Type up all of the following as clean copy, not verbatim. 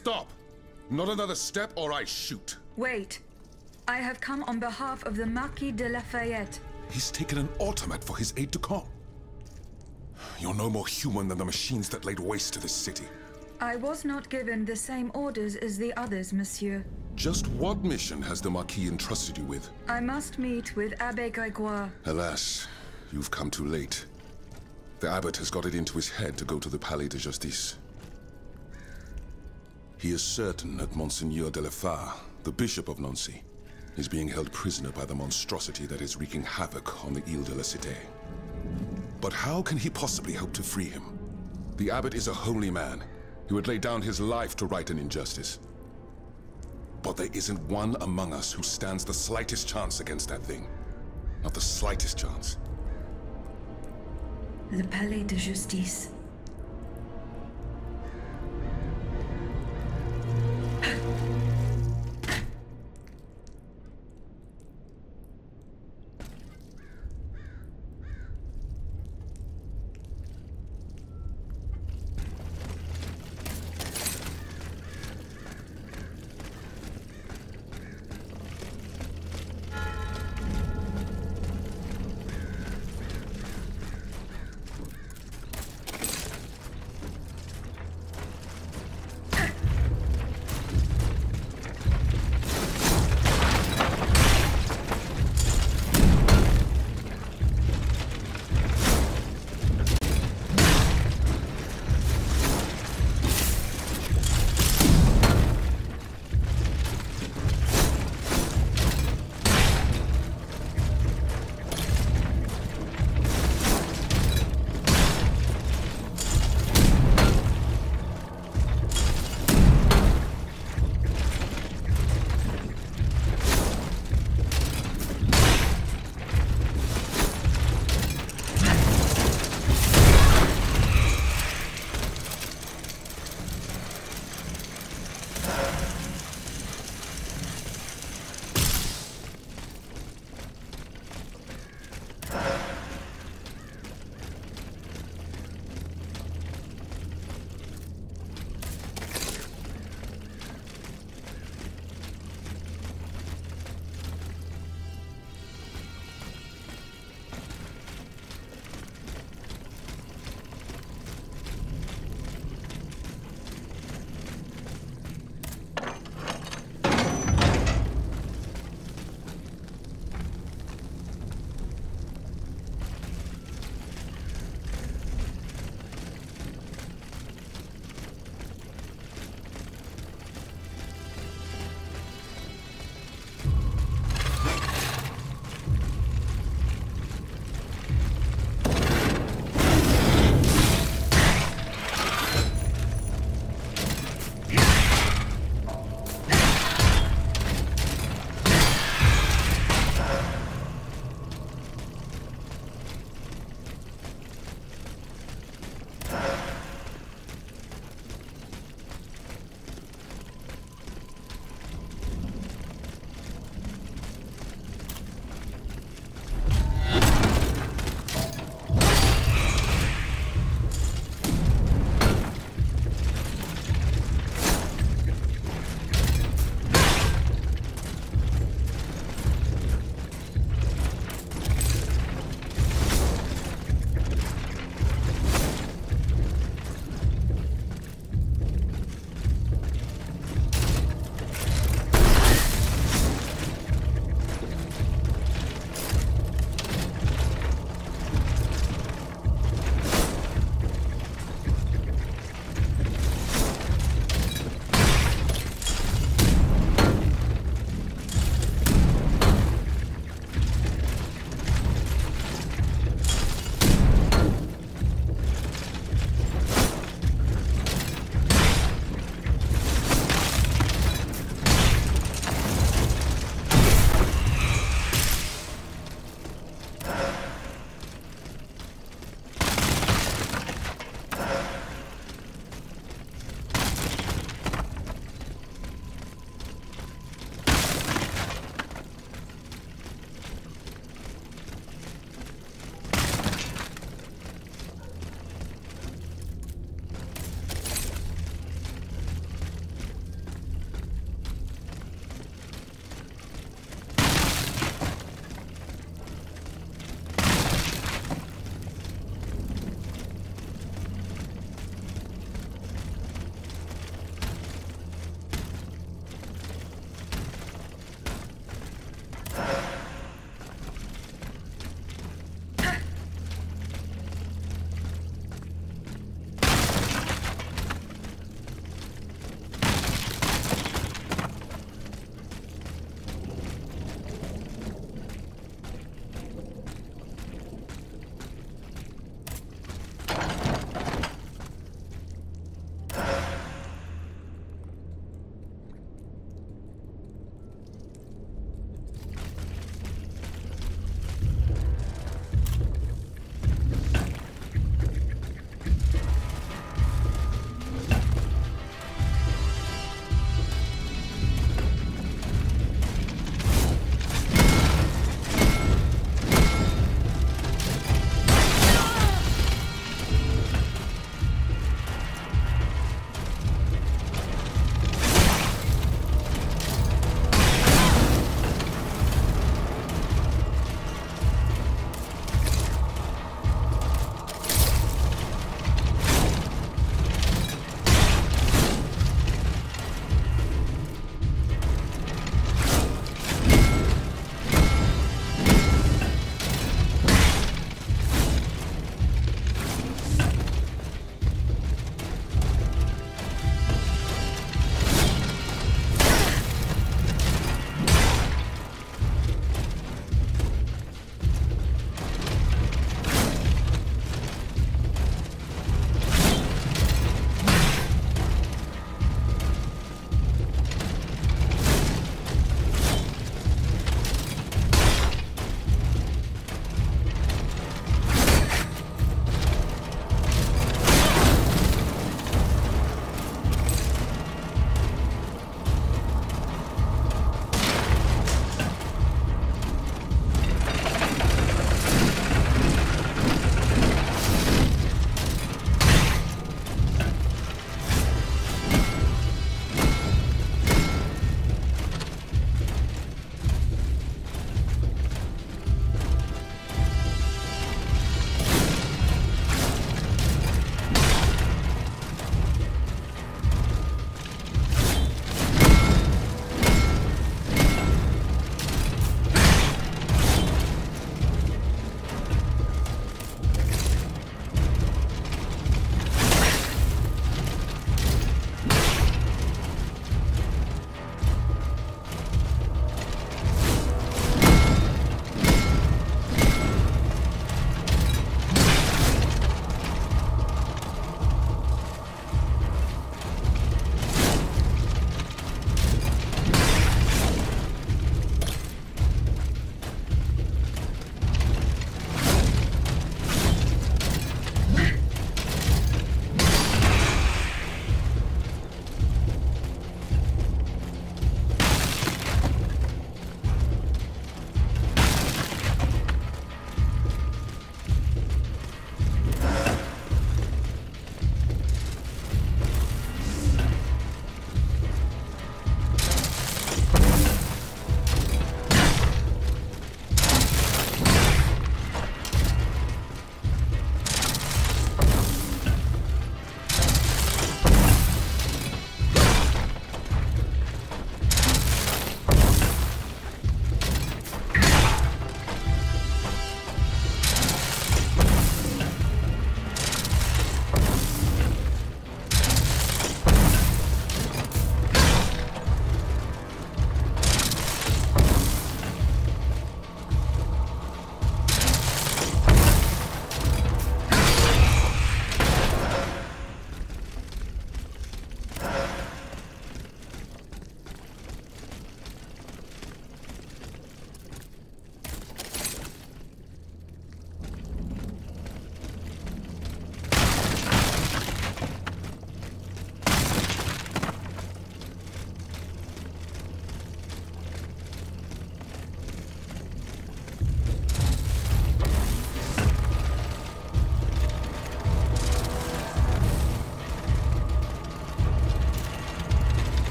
Stop! Not another step or I shoot. Wait. I have come on behalf of the Marquis de Lafayette. He's taken an automat for his aide-de-camp. You're no more human than the machines that laid waste to this city. I was not given the same orders as the others, monsieur. Just what mission has the Marquis entrusted you with? I must meet with Abbé Grégoire. Alas, you've come too late. The abbot has got it into his head to go to the Palais de Justice. He is certain that Monseigneur de la Fare, the Bishop of Nancy, is being held prisoner by the monstrosity that is wreaking havoc on the Ile de la Cité. But how can he possibly hope to free him? The abbot is a holy man. He would lay down his life to right an injustice. But there isn't one among us who stands the slightest chance against that thing. Not the slightest chance. Le Palais de Justice.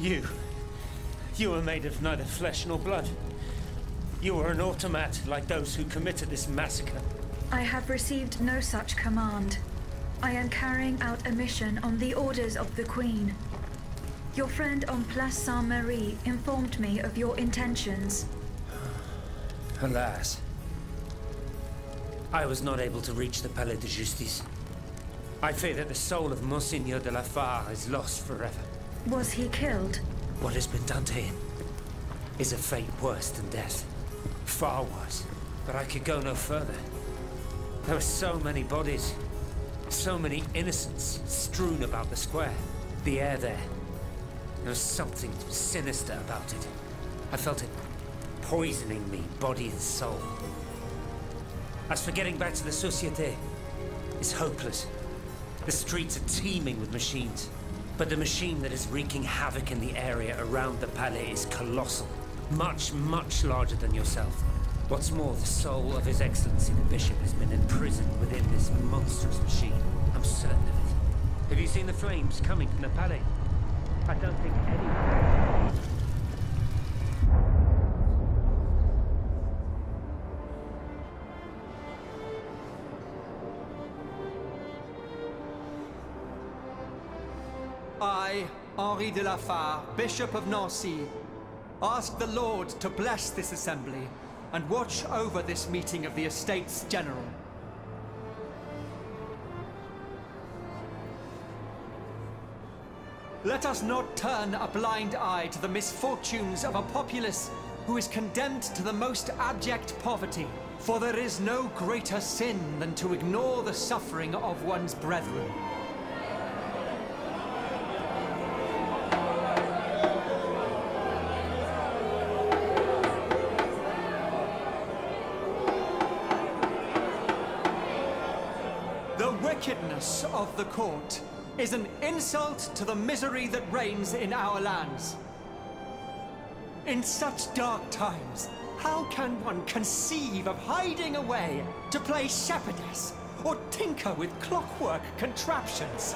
You were made of neither flesh nor blood. You were an automat like those who committed this massacre. I have received no such command. I am carrying out a mission on the orders of the Queen. Your friend on Place Saint-Marie informed me of your intentions. Alas. I was not able to reach the Palais de Justice. I fear that the soul of Monseigneur de la Fare is lost forever. Was he killed? What has been done to him is a fate worse than death. Far worse. But I could go no further. There were so many bodies, so many innocents strewn about the square. The air there. There was something sinister about it. I felt it poisoning me, body and soul. As for getting back to the Société, it's hopeless. The streets are teeming with machines. But the machine that is wreaking havoc in the area around the Palais is colossal. Much, much larger than yourself. What's more, the soul of His Excellency the Bishop has been imprisoned within this monstrous machine. I'm certain of it. Have you seen the flames coming from the Palais? I don't think anyone... I, Henri de la Fare, Bishop of Nancy, ask the Lord to bless this assembly and watch over this meeting of the Estates General. Let us not turn a blind eye to the misfortunes of a populace who is condemned to the most abject poverty, for there is no greater sin than to ignore the suffering of one's brethren. The wickedness of the court is an insult to the misery that reigns in our lands. In such dark times, how can one conceive of hiding away to play shepherdess or tinker with clockwork contraptions?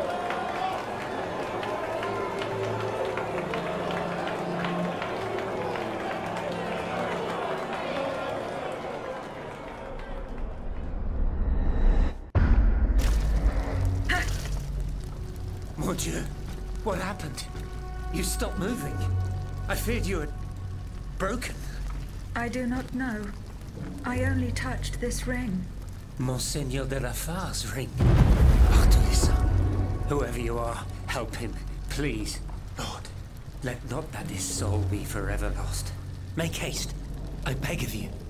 Mon Dieu, what happened? You stopped moving. I feared you had broken. I do not know. I only touched this ring. Monseigneur de la Fare's ring. Arthur, whoever you are, help him, please. Lord, let not that his soul be forever lost. Make haste, I beg of you.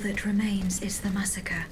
that remains is the massacre.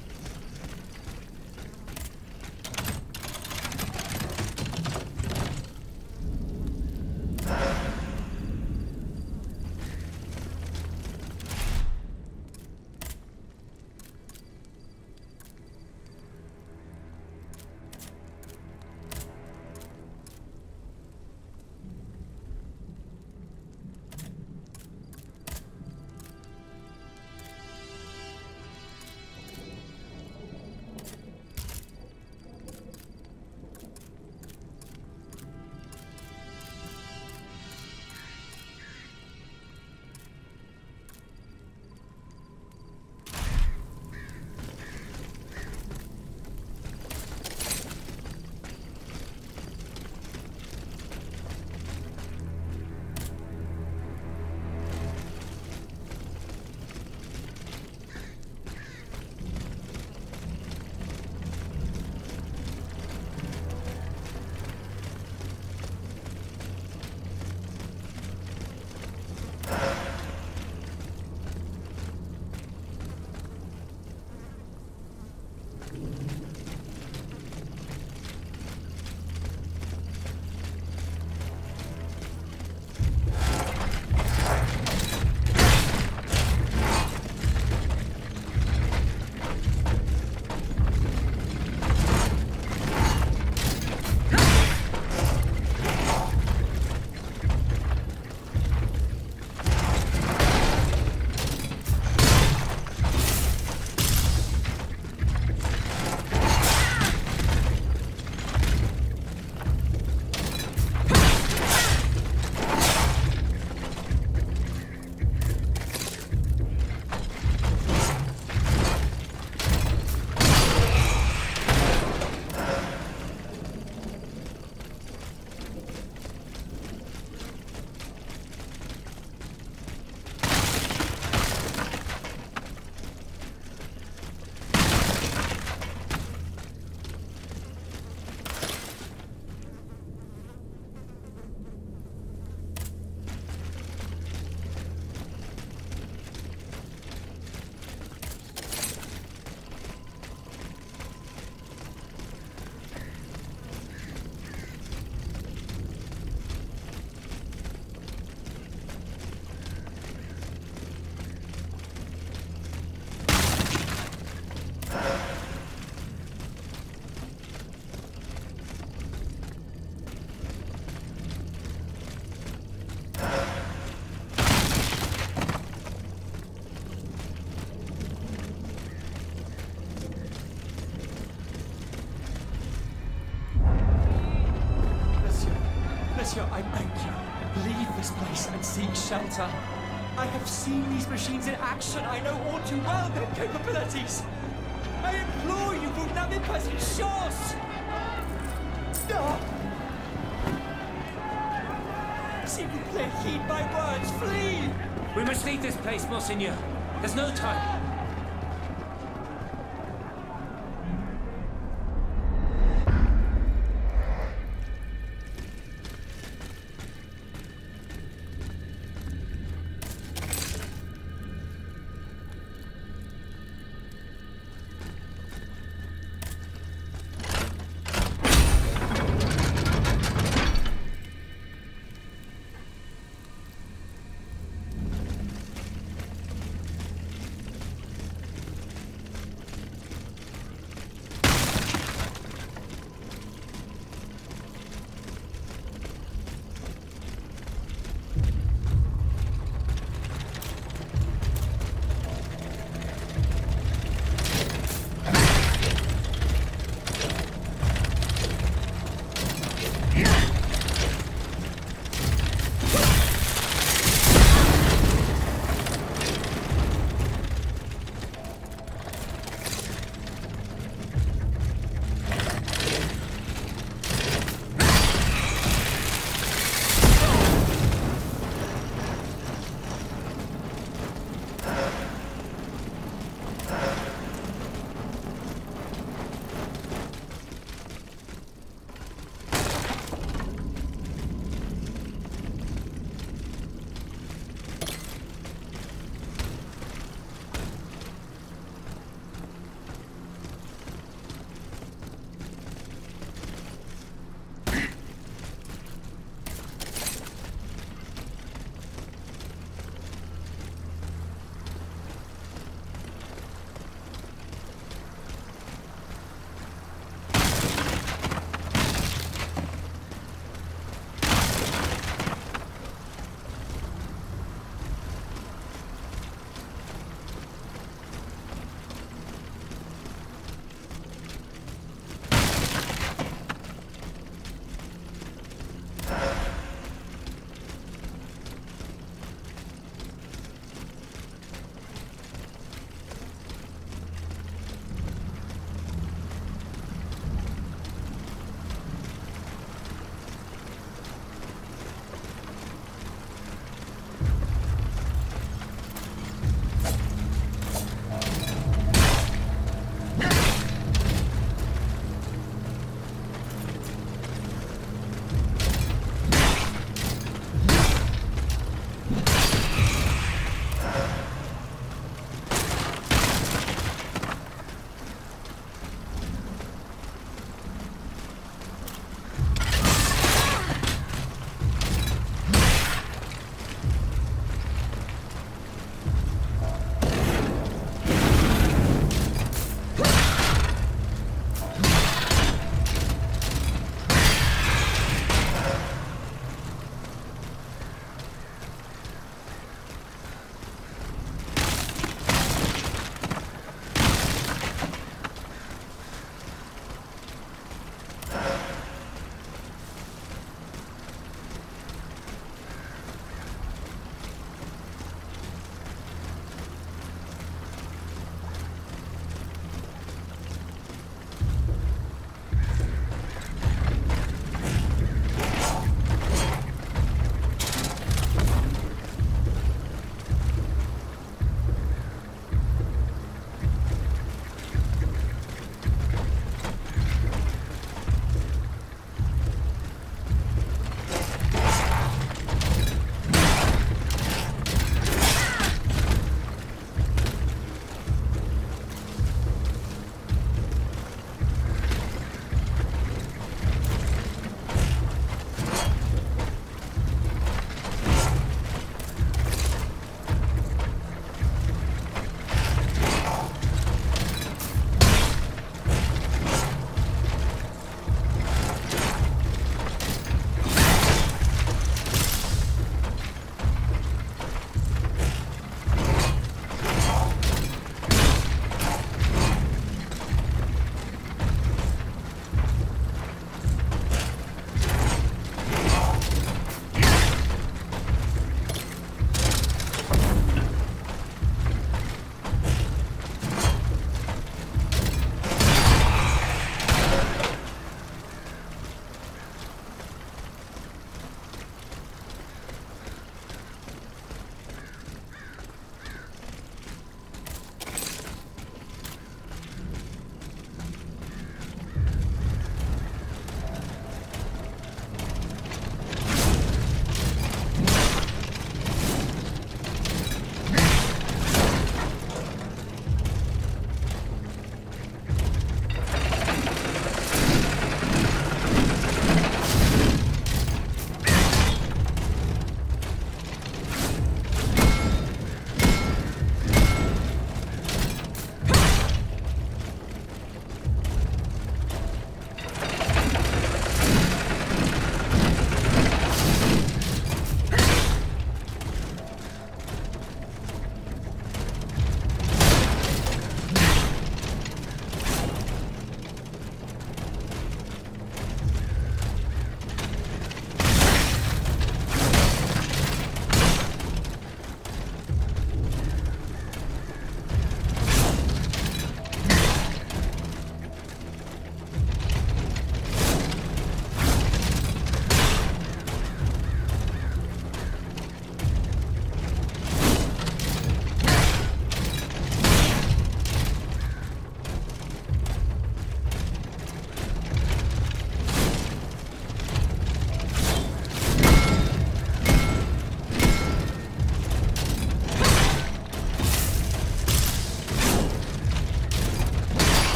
I beg you, leave this place and seek shelter. I have seen these machines in action. I know all too well their capabilities. I implore you, vous n'avez pas une chance! S'il vous plaît, heed my words, flee! We must leave this place, Monseigneur. There's no time.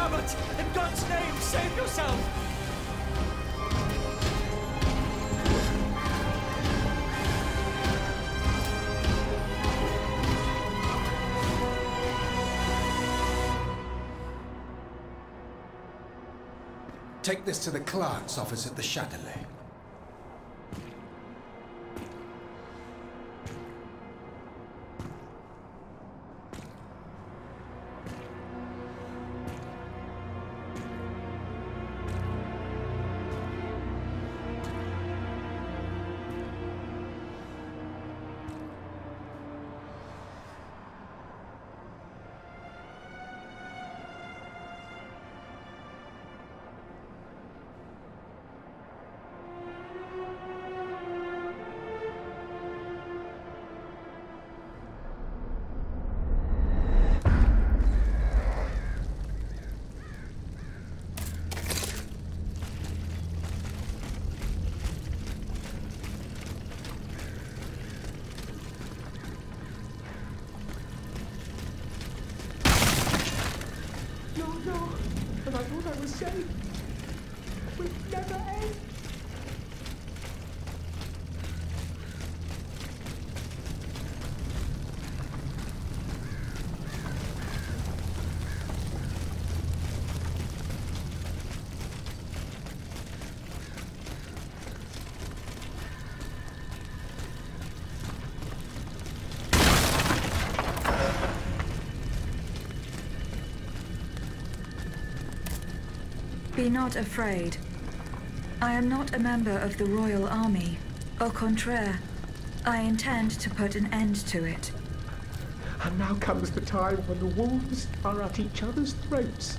Abbot, in God's name, save yourself! Take this to the clerk's office at the Châtelet. No, and I thought I was safe. We'd never end. Be not afraid. I am not a member of the royal army. Au contraire, I intend to put an end to it. And now comes the time when the wolves are at each other's throats.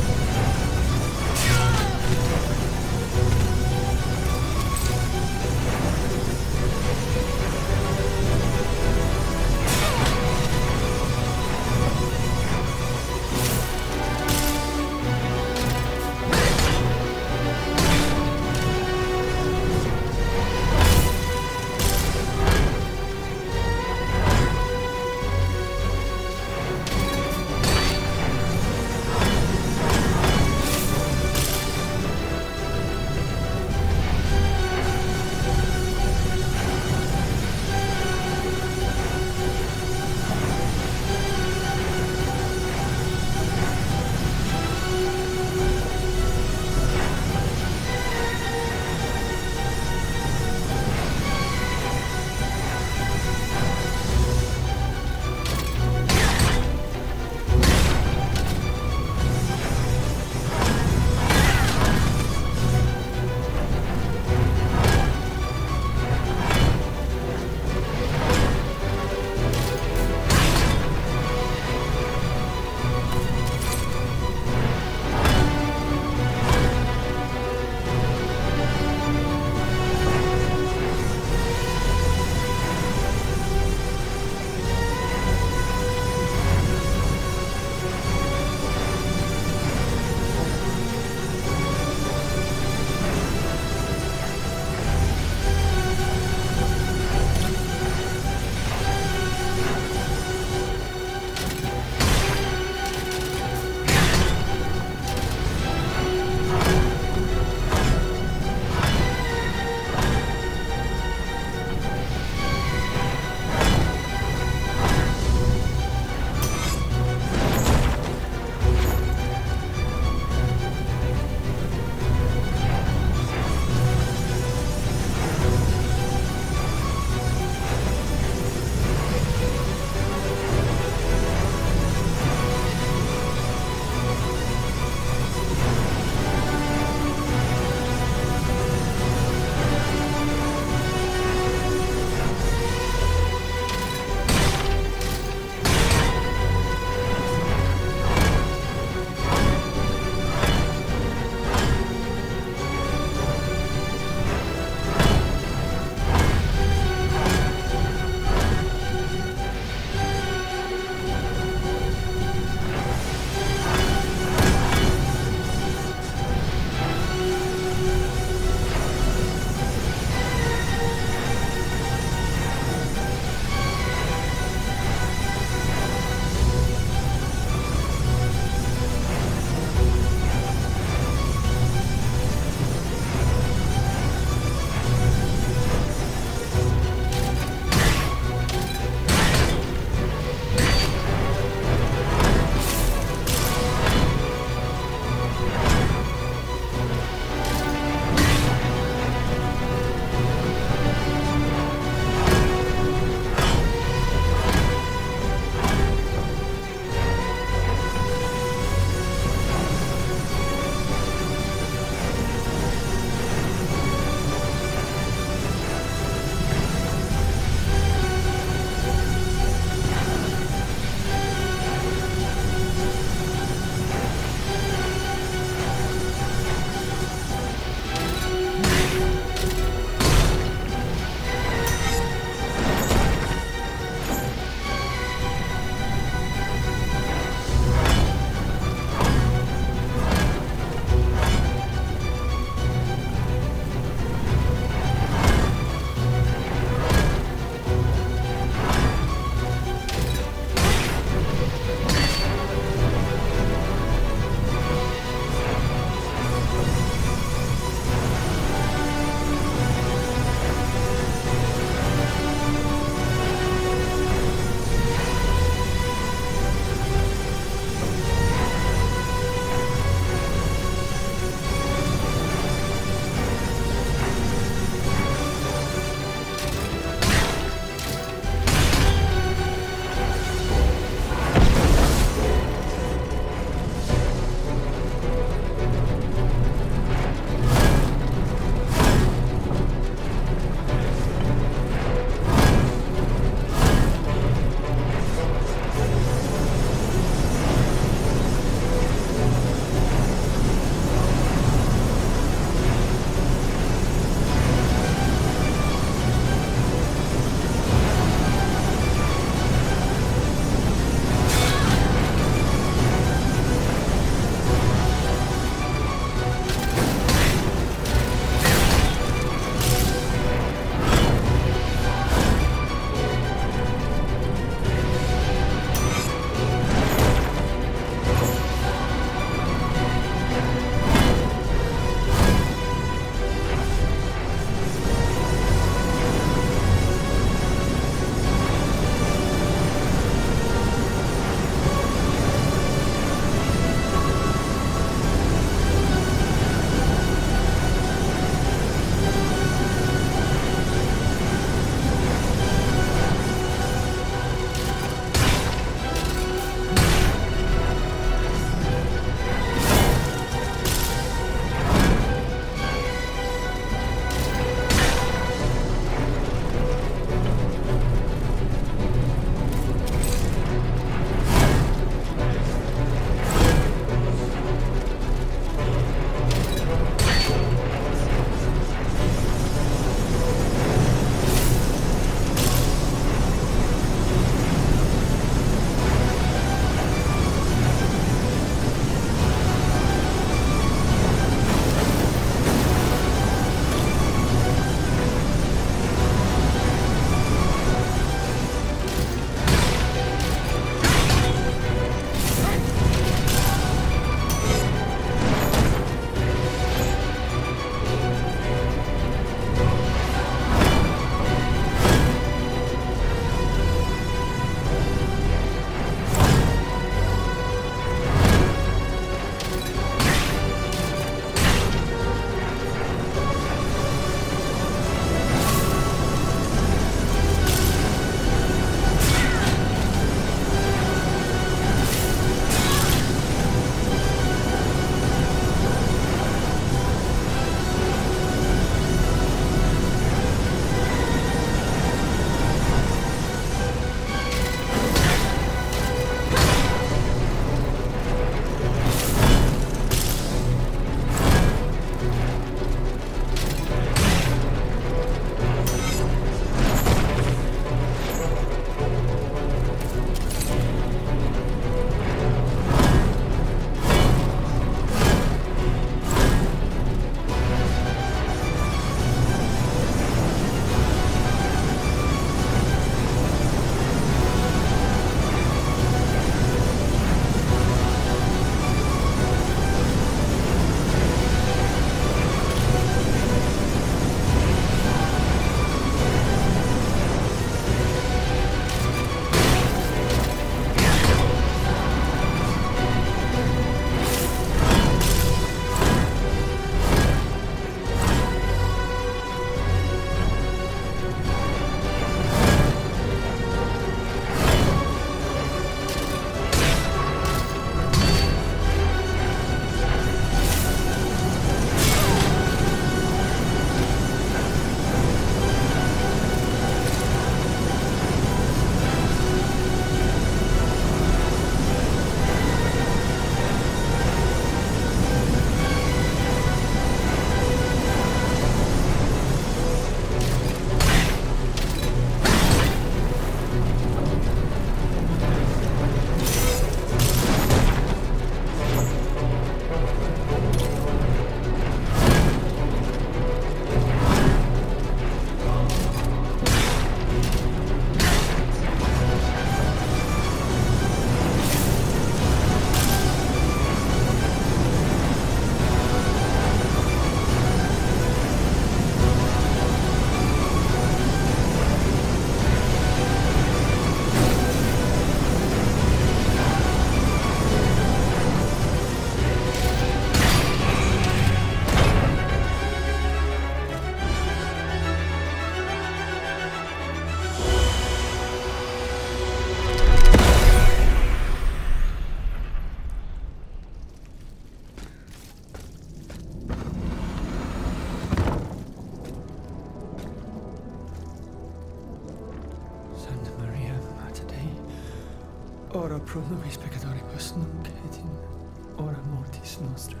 Ora pro nobis peccatoribus nunc et in hora mortis nostrae.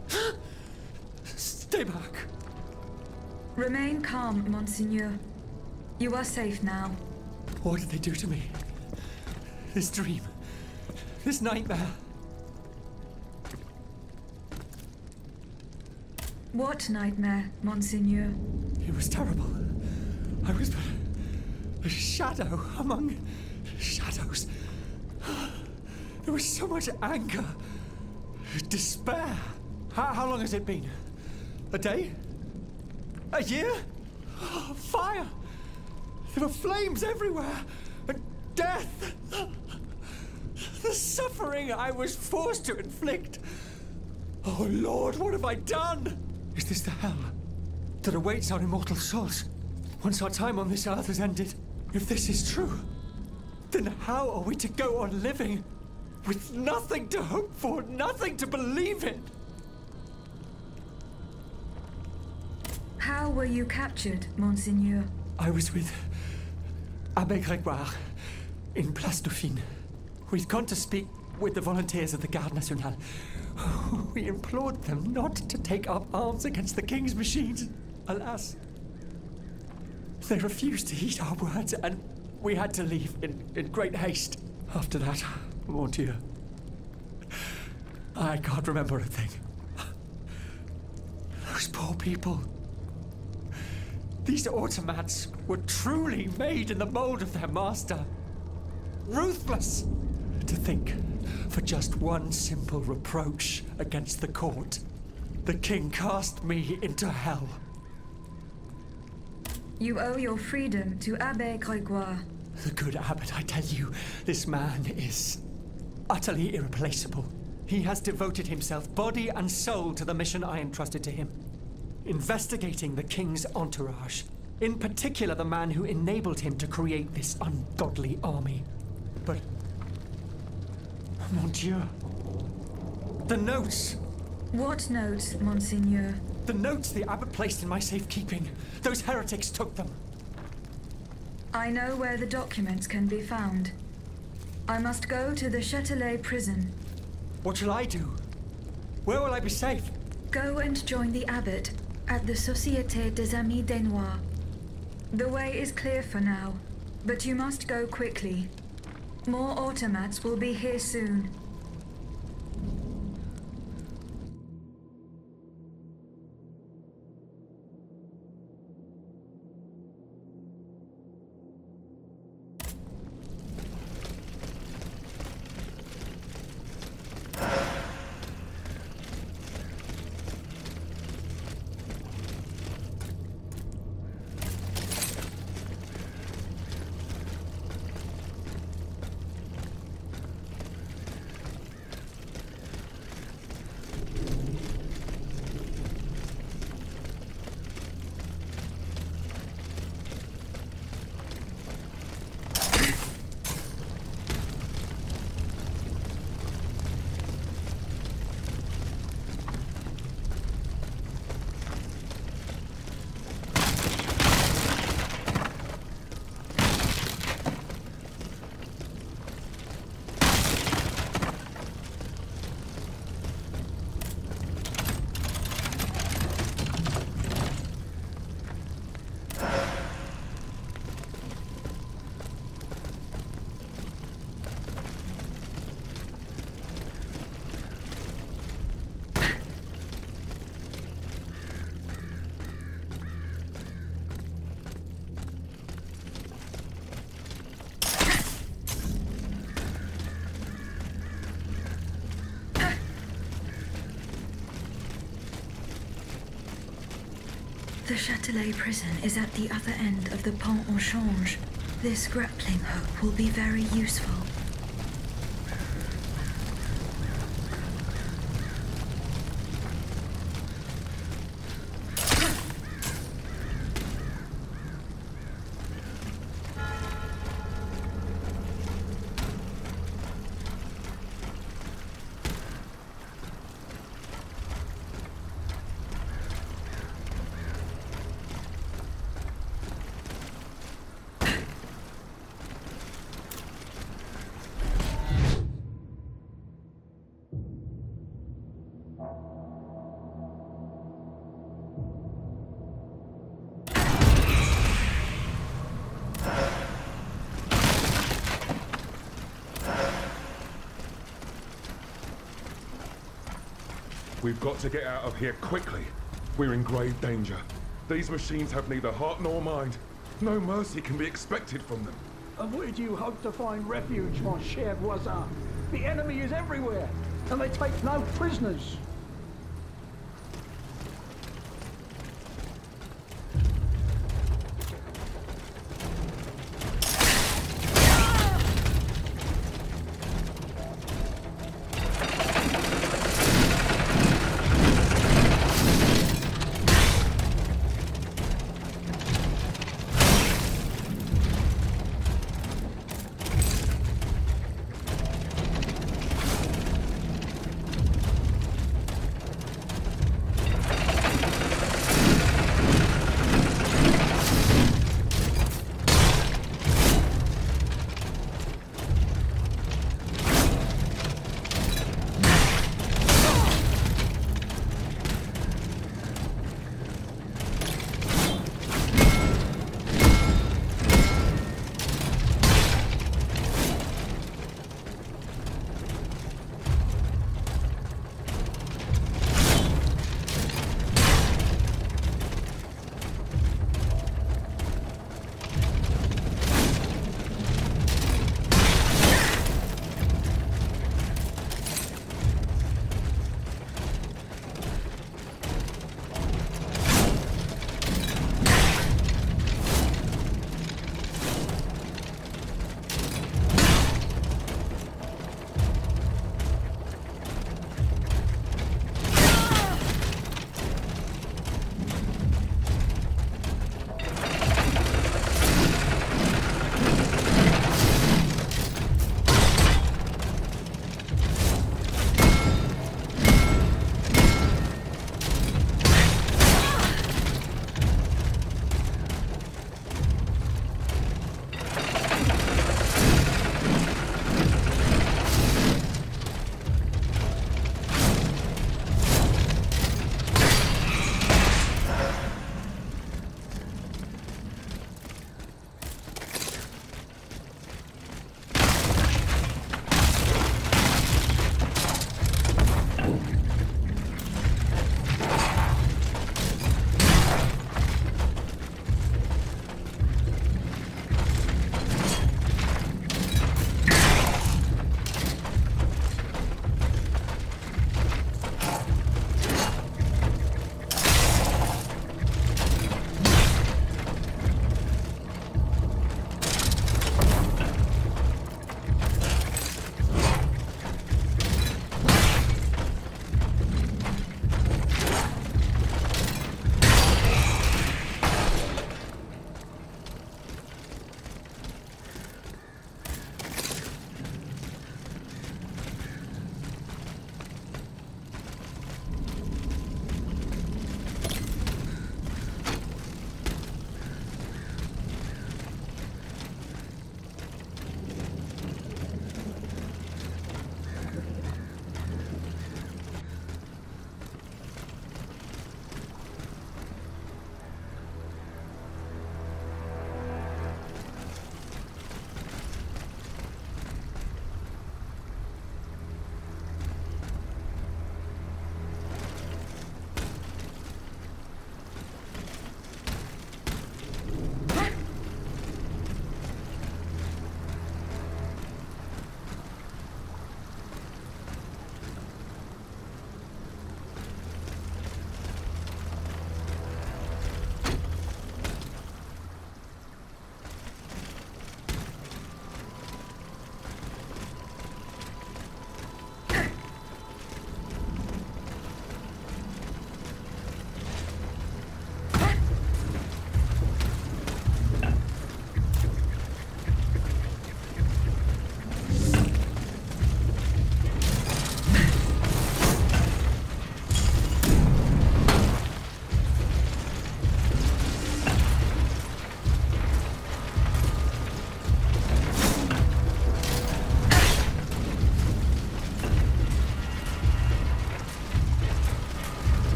Stay back! Remain calm, Monseigneur. You are safe now. What did they do to me? This dream. This nightmare. What nightmare, Monseigneur? It was terrible. I was but a shadow among shadows. There was so much anger, despair. How long has it been? A day? A year? Fire! There were flames everywhere, and death. The suffering I was forced to inflict. Oh Lord, what have I done? Is this the hell that awaits our immortal souls once our time on this earth has ended? If this is true, then how are we to go on living with nothing to hope for, nothing to believe in? How were you captured, Monseigneur? I was with Abbé Grégoire in Place Dauphine. We'd gone to speak with the volunteers of the Garde Nationale. We implored them not to take up arms against the King's machines. Alas, they refused to heed our words, and we had to leave in great haste. After that, mon Dieu, I can't remember a thing. Those poor people. These automats were truly made in the mold of their master. Ruthless! To think, for just one simple reproach against the court, the king cast me into hell. You owe your freedom to Abbé Grégoire. The good abbot, I tell you, this man is utterly irreplaceable. He has devoted himself body and soul to the mission I entrusted to him. Investigating the king's entourage. In particular, the man who enabled him to create this ungodly army. But mon Dieu. The notes! What notes, Monseigneur? The notes the abbot placed in my safekeeping. Those heretics took them. I know where the documents can be found. I must go to the Châtelet prison. What shall I do? Where will I be safe? Go and join the abbot at the Société des Amis des Noirs. The way is clear for now, but you must go quickly. More automats will be here soon. The Châtelet prison is at the other end of the Pont au Change. This grappling hook will be very useful. We've got to get out of here quickly. We're in grave danger. These machines have neither heart nor mind. No mercy can be expected from them. And where do you hope to find refuge, mon cher voisin? The enemy is everywhere, and they take no prisoners.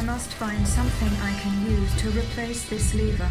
must find something I can use to replace this lever.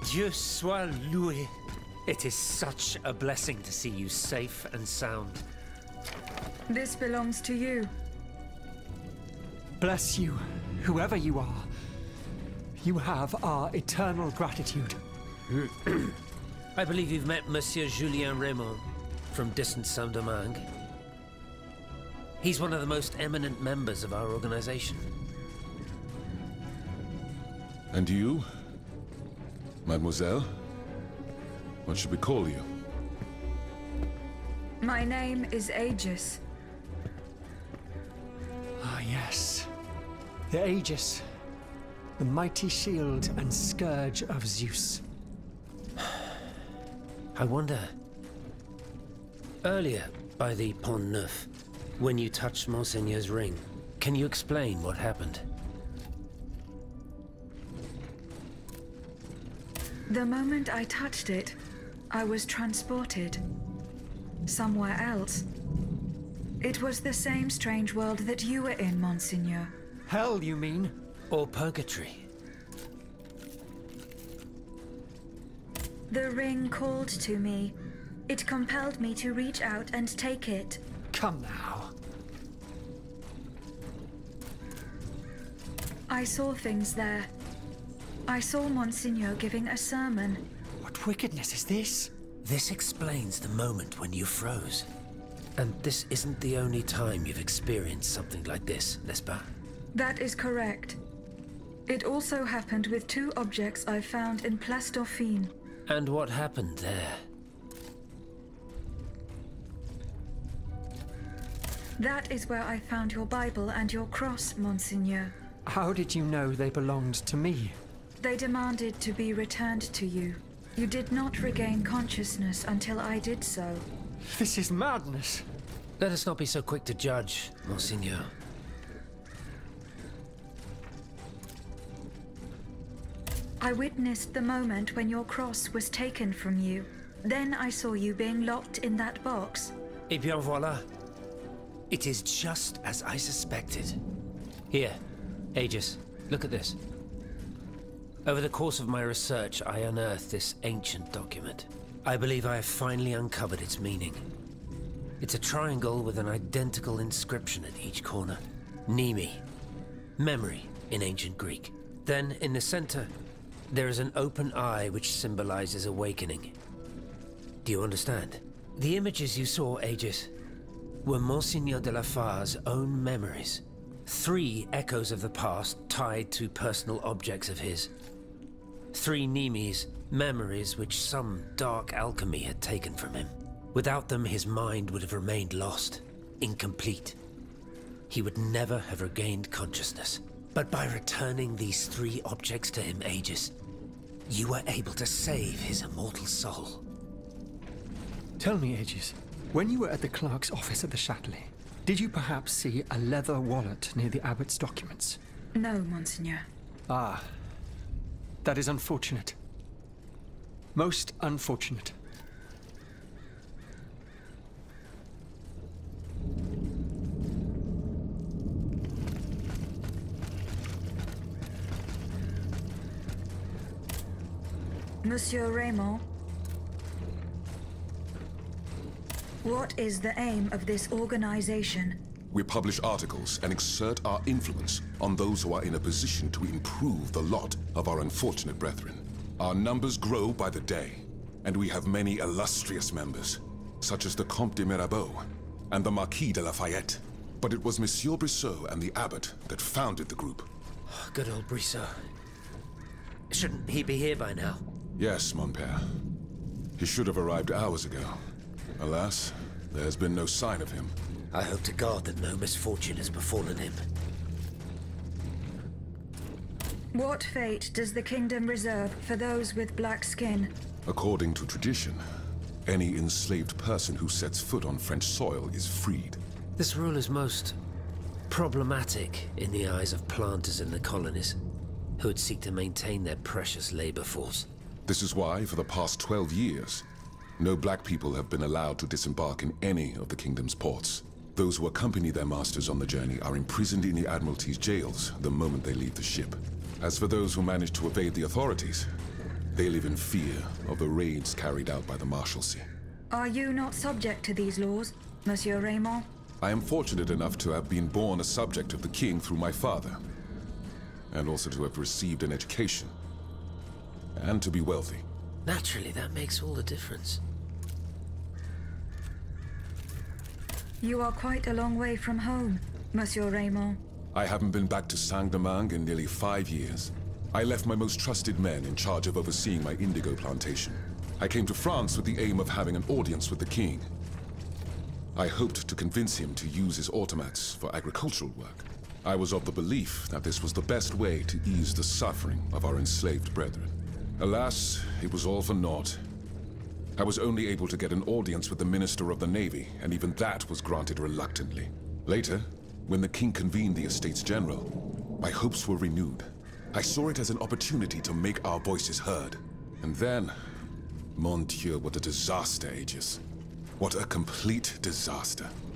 Dieu soit loué. It is such a blessing to see you safe and sound. This belongs to you. Bless you, whoever you are. You have our eternal gratitude. I believe you've met Monsieur Julien Raymond from distant Saint-Domingue. He's one of the most eminent members of our organization. And you, mademoiselle? What should we call you? My name is Aegis. Ah, yes. The Aegis. The mighty shield and scourge of Zeus. I wonder... Earlier, by the Pont Neuf, when you touched Monseigneur's ring, can you explain what happened? The moment I touched it, I was transported. Somewhere else. It was the same strange world that you were in, Monseigneur. Hell, you mean? Or purgatory? The ring called to me. It compelled me to reach out and take it. Come now. I saw things there. I saw Monseigneur giving a sermon. What wickedness is this? This explains the moment when you froze. And this isn't the only time you've experienced something like this, n'est-ce pas? That is correct. It also happened with two objects I found in Place Dauphine. And what happened there? That is where I found your Bible and your cross, Monseigneur. How did you know they belonged to me? They demanded to be returned to you. You did not regain consciousness until I did so. This is madness. Let us not be so quick to judge, Monseigneur. I witnessed the moment when your cross was taken from you. Then I saw you being locked in that box. Eh bien voilà. It is just as I suspected. Here, Aegis, look at this. Over the course of my research, I unearthed this ancient document. I believe I have finally uncovered its meaning. It's a triangle with an identical inscription at each corner. Nemi, memory in ancient Greek. Then, in the center, there is an open eye which symbolizes awakening. Do you understand? The images you saw, Aegis, were Monseigneur de la Far's own memories. 3 echoes of the past tied to personal objects of his. 3 Nemes, memories which some dark alchemy had taken from him. Without them, his mind would have remained lost, incomplete. He would never have regained consciousness. But by returning these 3 objects to him, Aegis, you were able to save his immortal soul. Tell me, Aegis, when you were at the clerk's office at the Châtelet, did you perhaps see a leather wallet near the abbot's documents? No, Monseigneur. Ah, that is unfortunate. Most unfortunate. Monsieur Raymond, what is the aim of this organization? We publish articles and exert our influence on those who are in a position to improve the lot of our unfortunate brethren. Our numbers grow by the day, and we have many illustrious members, such as the Comte de Mirabeau and the Marquis de Lafayette. But it was Monsieur Brissot and the abbot that founded the group. Good old Brissot. Shouldn't he be here by now? Yes, mon père. He should have arrived hours ago. Alas, there has been no sign of him. I hope to God that no misfortune has befallen him. What fate does the kingdom reserve for those with black skin? According to tradition, any enslaved person who sets foot on French soil is freed. This rule is most problematic in the eyes of planters in the colonies, who would seek to maintain their precious labor force. This is why, for the past 12 years, no black people have been allowed to disembark in any of the kingdom's ports. Those who accompany their masters on the journey are imprisoned in the Admiralty's jails the moment they leave the ship. As for those who manage to evade the authorities, They live in fear of the raids carried out by the Marshalsea. Are you not subject to these laws, Monsieur Raymond? I am fortunate enough to have been born a subject of the king through my father, and also to have received an education, and to be wealthy. Naturally, that makes all the difference. You are quite a long way from home, Monsieur Raymond. I haven't been back to Saint-Domingue in nearly 5 years. I left my most trusted men in charge of overseeing my indigo plantation. I came to France with the aim of having an audience with the king. I hoped to convince him to use his automats for agricultural work. I was of the belief that this was the best way to ease the suffering of our enslaved brethren. Alas, it was all for naught. I was only able to get an audience with the Minister of the Navy, and even that was granted reluctantly. Later, when the king convened the Estates General, my hopes were renewed. I saw it as an opportunity to make our voices heard. And then, mon Dieu, what a disaster, Aegis. What a complete disaster.